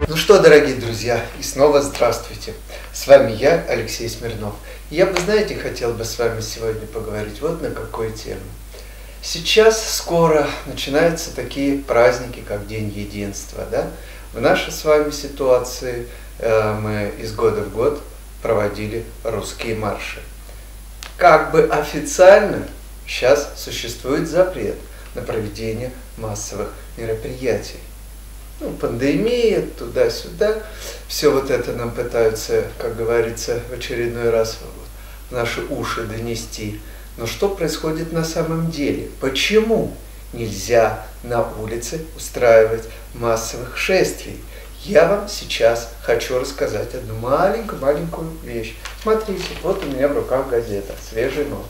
Ну что, дорогие друзья, и снова здравствуйте. С вами я, Алексей Смирнов. И я бы, знаете, хотел бы с вами сегодня поговорить вот на какую тему. Сейчас скоро начинаются такие праздники, как День Единства. Да? В нашей с вами ситуации мы из года в год проводили русские марши. Как бы официально сейчас существует запрет на проведение массовых мероприятий. Пандемия, туда-сюда, все вот это нам пытаются, как говорится, в очередной раз в наши уши донести. Но что происходит на самом деле? Почему нельзя на улице устраивать массовых шествий? Я вам сейчас хочу рассказать одну маленькую вещь. Смотрите, вот у меня в руках газета, свежая новость.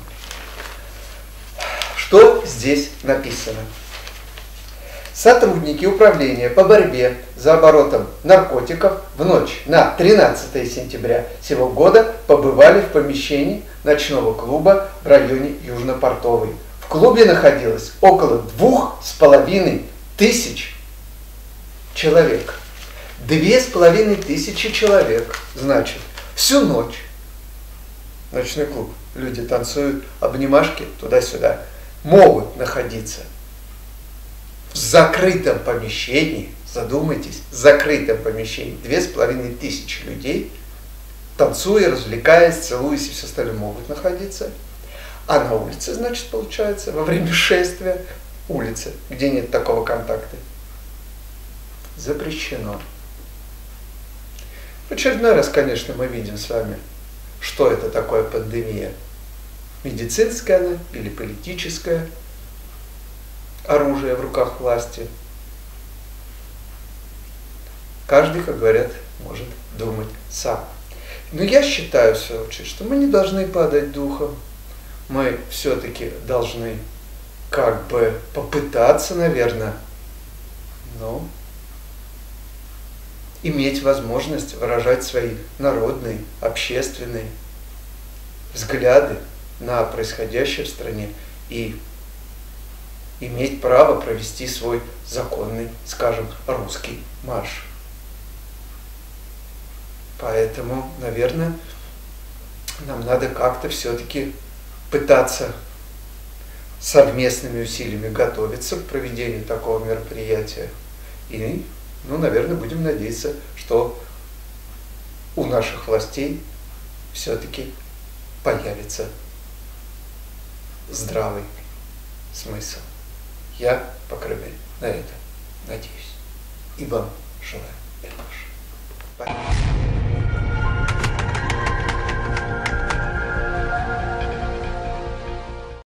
Что здесь написано? Сотрудники управления по борьбе за оборотом наркотиков в ночь на 13 сентября сего года побывали в помещении ночного клуба в районе Южно-Портовой. В клубе находилось около 2500 человек. 2500 человек, значит, всю ночь. Ночной клуб. Люди танцуют, обнимашки туда-сюда. Могут находиться в закрытом помещении, задумайтесь, в закрытом помещении 2500 людей, танцуя, развлекаясь, целуясь и все остальное, могут находиться. А на улице, значит, получается, во время шествия, улица, где нет такого контакта, запрещено. В очередной раз, конечно, мы видим с вами, что это такое пандемия. Медицинская она или политическая, оружие в руках власти. Каждый, как говорят, может думать сам. Но я считаю, в свою очередь, что мы не должны падать духом. Мы все-таки должны как бы попытаться, наверное, иметь возможность выражать свои народные, общественные взгляды на происходящее в стране и иметь право провести свой законный, скажем, русский марш. Поэтому, наверное, нам надо как-то все-таки пытаться совместными усилиями готовиться к проведению такого мероприятия. И, наверное, будем надеяться, что у наших властей все-таки появится здравый смысл. Я, по крайней мере, на это надеюсь. И вам желаю.